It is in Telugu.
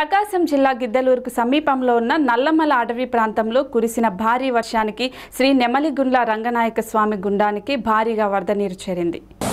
ప్రకాశం జిల్లా గిద్దలూరుకు సమీపంలో ఉన్న నల్లమల అటవీ ప్రాంతంలో కురిసిన భారీ వర్షానికి శ్రీ నెమలిగుండ్ల రంగనాయక స్వామి గుండానికి భారీగా వరద నీరు చేరింది.